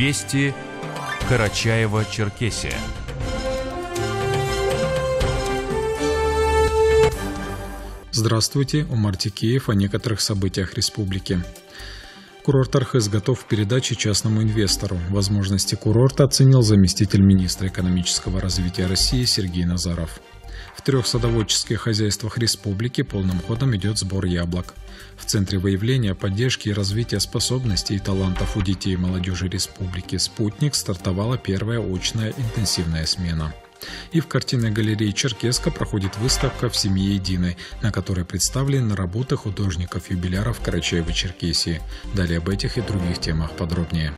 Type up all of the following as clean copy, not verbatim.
Вести Карачаево-Черкесия. Здравствуйте, Умар Тикеев о некоторых событиях республики. Курорт Архыз готов к передаче частному инвестору. Возможности курорта оценил заместитель министра экономического развития России Сергей Назаров. В 3 садоводческих хозяйствах республики полным ходом идет сбор яблок. В Центре выявления, поддержки и развития способностей и талантов у детей и молодежи республики «Спутник» стартовала первая очная интенсивная смена. И в картинной галерее «Черкеска» проходит выставка «В семье единой», на которой представлены работы художников-юбиляров Карачаево-Черкесии. Далее об этих и других темах подробнее.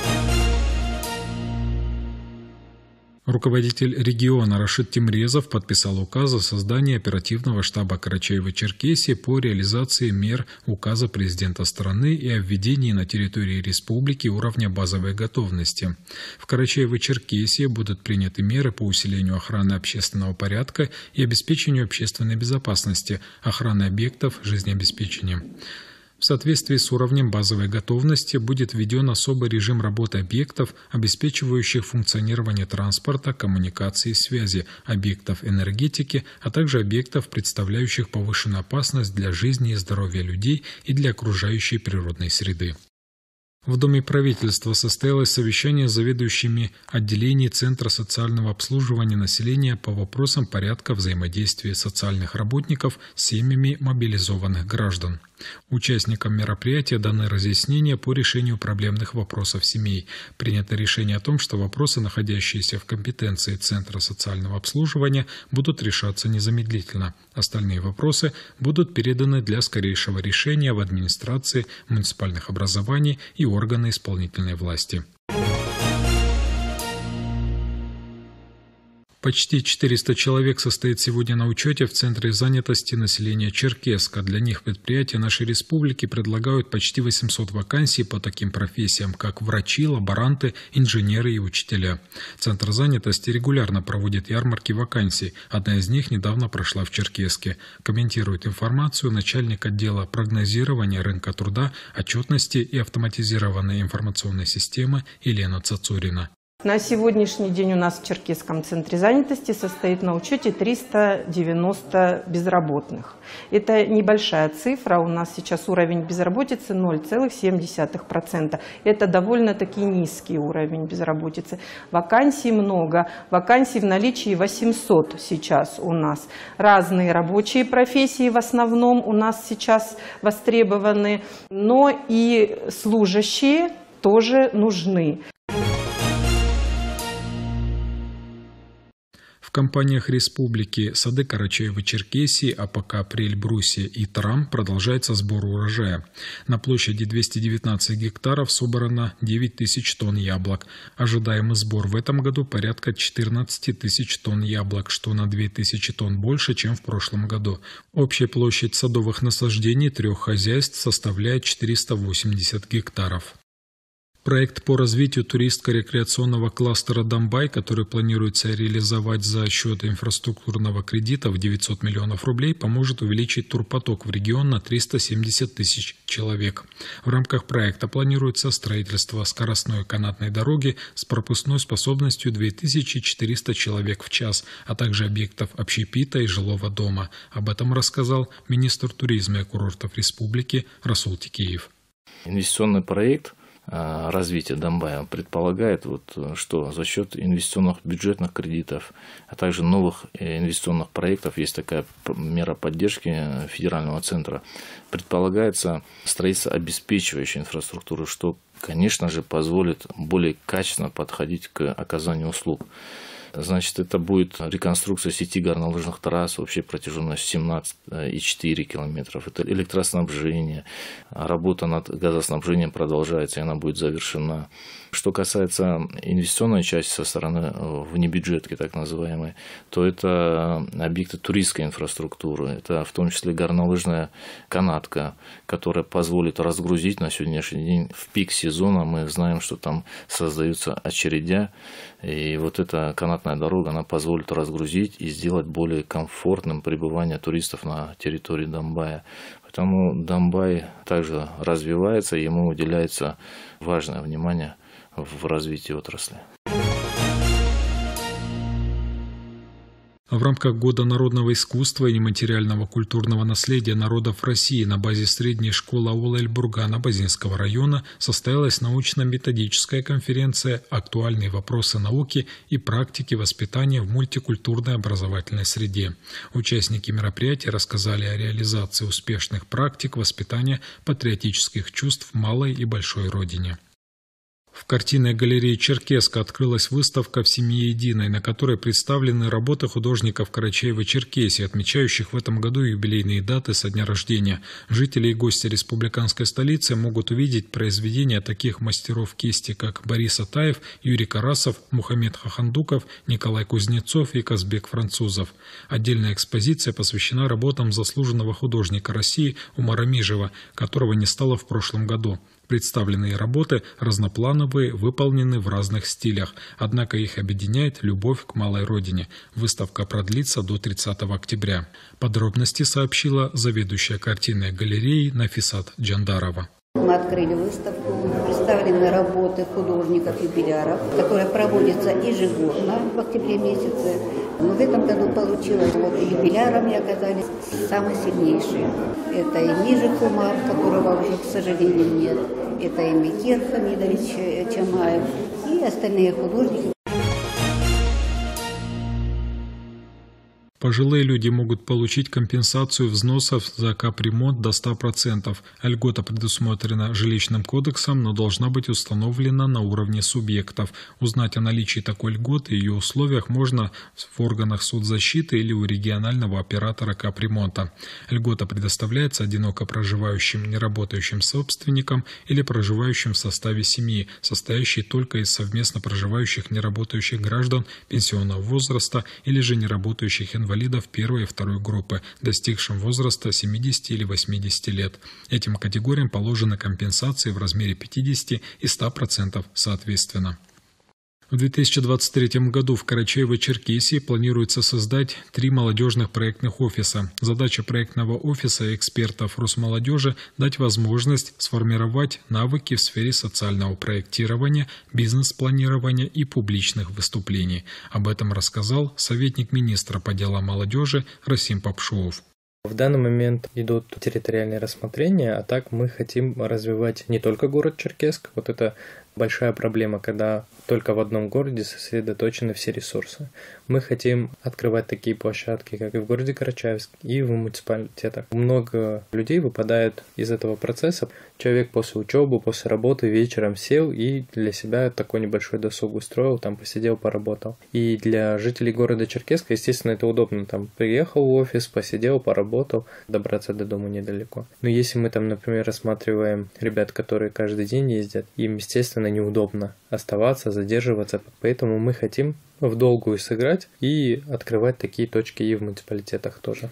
Руководитель региона Рашид Тимрезов подписал указ о создании оперативного штаба Карачаево-Черкесии по реализации мер указа президента страны и о введении на территории республики уровня базовой готовности. В Карачаево-Черкесии будут приняты меры по усилению охраны общественного порядка и обеспечению общественной безопасности, охраны объектов жизнеобеспечения. В соответствии с уровнем базовой готовности будет введен особый режим работы объектов, обеспечивающих функционирование транспорта, коммуникации и связи, объектов энергетики, а также объектов, представляющих повышенную опасность для жизни и здоровья людей и для окружающей природной среды. В Доме правительства состоялось совещание с заведующими отделений Центра социального обслуживания населения по вопросам порядка взаимодействия социальных работников с семьями мобилизованных граждан. Участникам мероприятия даны разъяснения по решению проблемных вопросов семей. Принято решение о том, что вопросы, находящиеся в компетенции Центра социального обслуживания, будут решаться незамедлительно. Остальные вопросы будут переданы для скорейшего решения в администрации, муниципальных образований и органы исполнительной власти. Почти 400 человек состоит сегодня на учете в Центре занятости населения Черкеска. Для них предприятия нашей республики предлагают почти 800 вакансий по таким профессиям, как врачи, лаборанты, инженеры и учителя. Центр занятости регулярно проводит ярмарки вакансий. Одна из них недавно прошла в Черкеске. Комментирует информацию начальник отдела прогнозирования рынка труда, отчетности и автоматизированной информационной системы Елена Цацурина. На сегодняшний день у нас в Черкесском центре занятости состоит на учете 390 безработных. Это небольшая цифра, у нас сейчас уровень безработицы 0,7%. Это довольно-таки низкий уровень безработицы. Вакансий много, вакансий в наличии 800 сейчас у нас. Разные рабочие профессии в основном у нас сейчас востребованы, но и служащие тоже нужны. В компаниях республики Сады Карачаево-Черкесии, АПК «Апрель-Брусья» и ТРАМ продолжается сбор урожая. На площади 219 гектаров собрано 9 тысяч тонн яблок. Ожидаемый сбор в этом году порядка 14 тысяч тонн яблок, что на 2 тысячи тонн больше, чем в прошлом году. Общая площадь садовых насаждений 3 хозяйств составляет 480 гектаров. Проект по развитию туристско-рекреационного кластера «Домбай», который планируется реализовать за счет инфраструктурного кредита в 900 миллионов рублей, поможет увеличить турпоток в регион на 370 тысяч человек. В рамках проекта планируется строительство скоростной канатной дороги с пропускной способностью 2400 человек в час, а также объектов общепита и жилого дома. Об этом рассказал министр туризма и курортов республики Расул Тикеев. Инвестиционный проект развитие Домбая предполагает, что за счет инвестиционных бюджетных кредитов, а также новых инвестиционных проектов, есть такая мера поддержки федерального центра, предполагается строительство обеспечивающей инфраструктуры, что, конечно же, позволит более качественно подходить к оказанию услуг. Значит, это будет реконструкция сети горнолыжных трасс, общей протяженностью 17,4 километров. Это электроснабжение, работа над газоснабжением продолжается, и она будет завершена. Что касается инвестиционной части со стороны внебюджетки, так называемой, то это объекты туристской инфраструктуры. Это в том числе горнолыжная канатка, которая позволит разгрузить на сегодняшний день в пик сезона. Мы знаем, что там создаются очередя, и вот эта канатная дорога, она позволит разгрузить и сделать более комфортным пребывание туристов на территории Домбая. Поэтому Домбай также развивается, ему уделяется важное внимание в развитии отрасли. В рамках Года народного искусства и нематериального культурного наследия народов России на базе средней школы аула Эльбургана Базинского района состоялась научно-методическая конференция «Актуальные вопросы науки и практики воспитания в мультикультурной образовательной среде». Участники мероприятия рассказали о реализации успешных практик воспитания патриотических чувств в малой и большой родине. В картинной галерее «Черкеска» открылась выставка «В семье единой», на которой представлены работы художников Карачаево-Черкесии, отмечающих в этом году юбилейные даты со дня рождения. Жители и гости республиканской столицы могут увидеть произведения таких мастеров кисти, как Борис Атаев, Юрий Карасов, Мухаммед Хахандуков, Николай Кузнецов и Казбек Французов. Отдельная экспозиция посвящена работам заслуженного художника России Умара Мижева, которого не стало в прошлом году. Представленные работы разноплановые, выполнены в разных стилях, однако их объединяет любовь к малой родине. Выставка продлится до 30 октября. Подробности сообщила заведующая картинной галереей Нафисат Джандарова. Мы открыли выставку, представлены работы художников-юбиляров, которая проводится ежегодно в октябре месяце. Но в этом году получилось, юбилярами оказались самые сильнейшие. Это и Мижик Умар, которого уже, к сожалению, нет. Это и Микер Хамидович Чамаев и остальные художники. Пожилые люди могут получить компенсацию взносов за капремонт до 100%. Льгота предусмотрена жилищным кодексом, но должна быть установлена на уровне субъектов. Узнать о наличии такой льготы и ее условиях можно в органах соцзащиты или у регионального оператора капремонта. Льгота предоставляется одиноко проживающим неработающим собственникам или проживающим в составе семьи, состоящей только из совместно проживающих неработающих граждан пенсионного возраста или же неработающих инвалидов первой и второй группы, достигшим возраста 70 или 80 лет. Этим категориям положены компенсации в размере 50 и 100% соответственно. В 2023 году в Карачаево-Черкесии планируется создать 3 молодежных проектных офиса. Задача проектного офиса и экспертов Росмолодежи – дать возможность сформировать навыки в сфере социального проектирования, бизнес-планирования и публичных выступлений. Об этом рассказал советник министра по делам молодежи Расим Попшуов. В данный момент идут территориальные рассмотрения, а так мы хотим развивать не только город Черкесск. Вот это большая проблема, когда только в одном городе сосредоточены все ресурсы. Мы хотим открывать такие площадки, как и в городе Карачаевск, и в муниципалитетах. Много людей выпадает из этого процесса. Человек после учебы, после работы вечером сел и для себя такой небольшой досуг устроил, там посидел, поработал. И для жителей города Черкесска, естественно, это удобно. Там приехал в офис, посидел, поработал, добраться до дома недалеко. Но если мы там, например, рассматриваем ребят, которые каждый день ездят, им, естественно, неудобно оставаться, задерживаться. Поэтому мы хотим в долгую сыграть и открывать такие точки и в муниципалитетах тоже.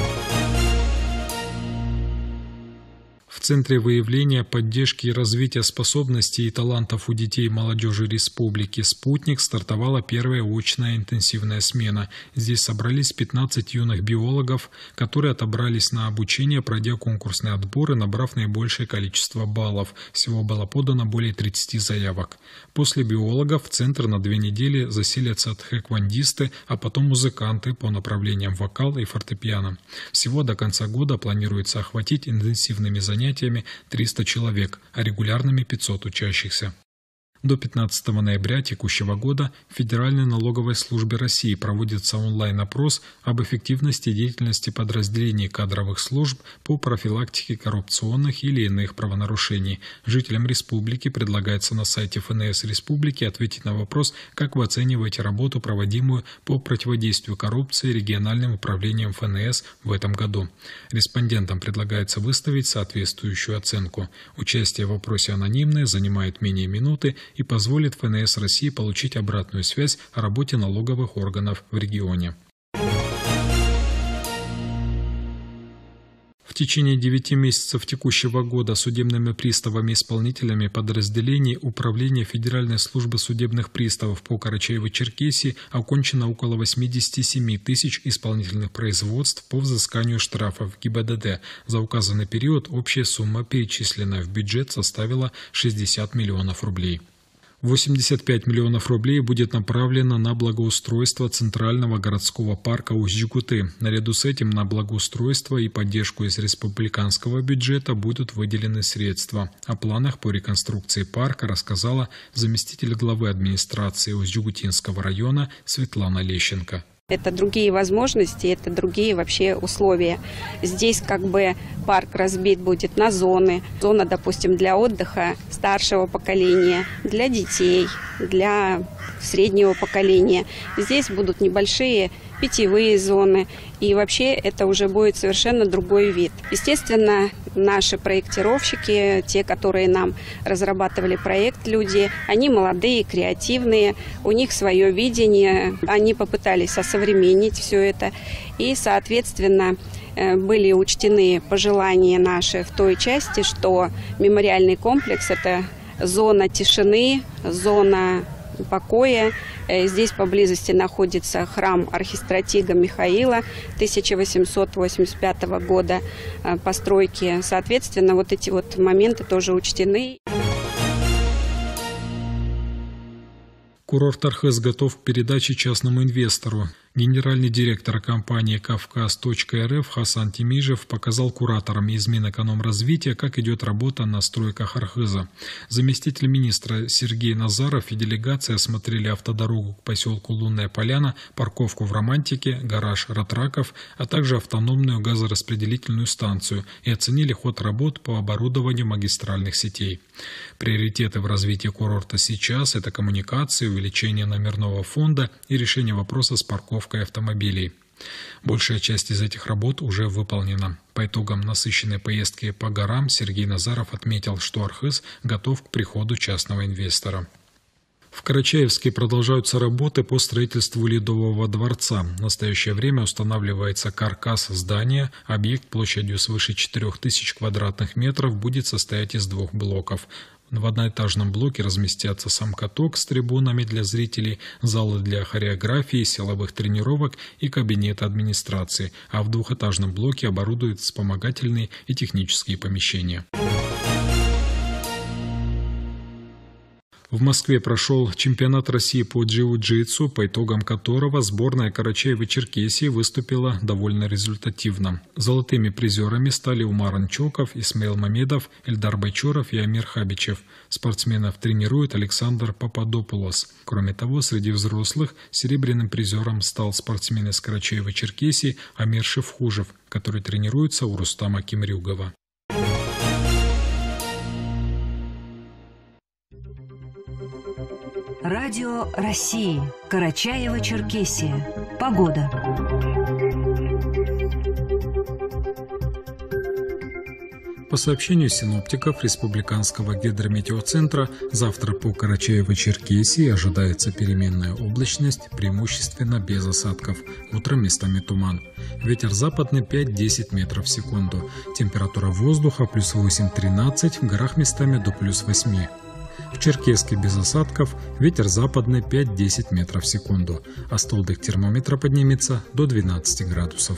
В Центре выявления, поддержки и развития способностей и талантов у детей и молодежи Республики «Спутник» стартовала первая очная интенсивная смена. Здесь собрались 15 юных биологов, которые отобрались на обучение, пройдя конкурсный отбор и набрав наибольшее количество баллов. Всего было подано более 30 заявок. После биологов в Центр на 2 недели заселятся тхэквондисты, а потом музыканты по направлениям вокал и фортепиано. Всего до конца года планируется охватить интенсивными занятиями 300 человек, а регулярными 500 учащихся. До 15 ноября текущего года в Федеральной налоговой службе России проводится онлайн-опрос об эффективности деятельности подразделений кадровых служб по профилактике коррупционных или иных правонарушений. Жителям республики предлагается на сайте ФНС Республики ответить на вопрос, как вы оцениваете работу, проводимую по противодействию коррупции региональным управлением ФНС в этом году. Респондентам предлагается выставить соответствующую оценку. Участие в вопросе анонимное, занимает менее минуты и позволит ФНС России получить обратную связь о работе налоговых органов в регионе. В течение 9 месяцев текущего года судебными приставами-исполнителями подразделений Управления Федеральной службы судебных приставов по Карачаево-Черкесии окончено около 87 тысяч исполнительных производств по взысканию штрафов ГИБДД. За указанный период общая сумма, перечисленная в бюджет, составила 60 миллионов рублей. 85 миллионов рублей будет направлено на благоустройство Центрального городского парка Усть-Жигуты. Наряду с этим на благоустройство и поддержку из республиканского бюджета будут выделены средства. О планах по реконструкции парка рассказала заместитель главы администрации Усть-Жигутинского района Светлана Лещенко. Это другие возможности, это другие вообще условия. Здесь как бы парк разбит будет на зоны. Зона, допустим, для отдыха старшего поколения, для детей, для среднего поколения. Здесь будут небольшие питьевые зоны. И вообще это уже будет совершенно другой вид. Естественно, наши проектировщики, те, которые нам разрабатывали проект, люди, они молодые, креативные, у них свое видение. Они попытались осовременить все это. И, соответственно, были учтены пожелания наши в той части, что мемориальный комплекс – это зона тишины, зона покоя. Здесь поблизости находится храм архистратига Михаила 1885 года постройки. Соответственно, вот эти вот моменты тоже учтены. Курорт Архыз готов к передаче частному инвестору. Генеральный директор компании «Кавказ.РФ» Хасан Тимижев показал кураторам из Минэкономразвития, как идет работа на стройках Архыза. Заместитель министра Сергей Назаров и делегация осмотрели автодорогу к поселку Лунная Поляна, парковку в Романтике, гараж Ратраков, а также автономную газораспределительную станцию и оценили ход работ по оборудованию магистральных сетей. Приоритеты в развитии курорта сейчас – это коммуникации, увеличение номерного фонда и решение вопроса с парковкой автомобилей. Большая часть из этих работ уже выполнена. По итогам насыщенной поездки по горам Сергей Назаров отметил, что Архыз готов к приходу частного инвестора. В Карачаевске продолжаются работы по строительству Ледового дворца. В настоящее время устанавливается каркас здания. Объект площадью свыше 4000 квадратных метров будет состоять из 2 блоков. В одноэтажном блоке разместятся сам каток с трибунами для зрителей, залы для хореографии, силовых тренировок и кабинеты администрации, а в двухэтажном блоке оборудуют вспомогательные и технические помещения. В Москве прошел чемпионат России по джиу-джитсу, по итогам которого сборная Карачаево-Черкесии выступила довольно результативно. Золотыми призерами стали Умар Анчоков, Исмаил Мамедов, Эльдар Байчоров и Амир Хабичев. Спортсменов тренирует Александр Пападопулос. Кроме того, среди взрослых серебряным призером стал спортсмен из Карачаево-Черкесии Амир Шевхужев, который тренируется у Рустама Кимрюгова. Радио России. Карачаево-Черкесия. Погода. По сообщению синоптиков Республиканского гидрометеоцентра, завтра по Карачаево-Черкесии ожидается переменная облачность, преимущественно без осадков. Утром местами туман. Ветер западный 5-10 метров в секунду. Температура воздуха плюс 8-13, в горах местами до плюс 8. В Черкесске без осадков, ветер западный 5-10 метров в секунду, а столбик термометра поднимется до 12 градусов.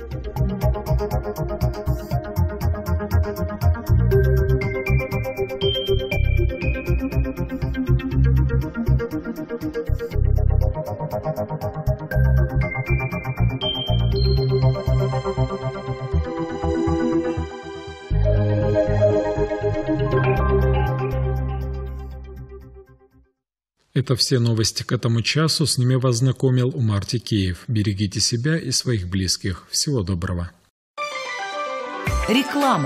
Это все новости к этому часу. С ними вас знакомил Умар Тикеев. Берегите себя и своих близких. Всего доброго. Реклама.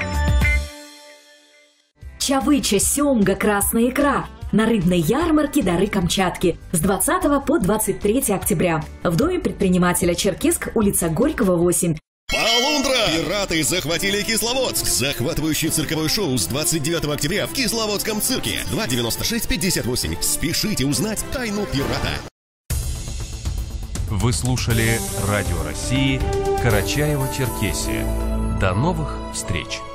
Чавыча, сёмга, красная икра. На рыбной ярмарке «Дары Камчатки» с 20 по 23 октября. В доме предпринимателя Черкесск, улица Горького, 8. Полундра! Пираты захватили Кисловодск. Захватывающее цирковое шоу с 29 октября в Кисловодском цирке. 296-58. Спешите узнать тайну пирата. Вы слушали Радио России Карачаево-Черкесия. До новых встреч!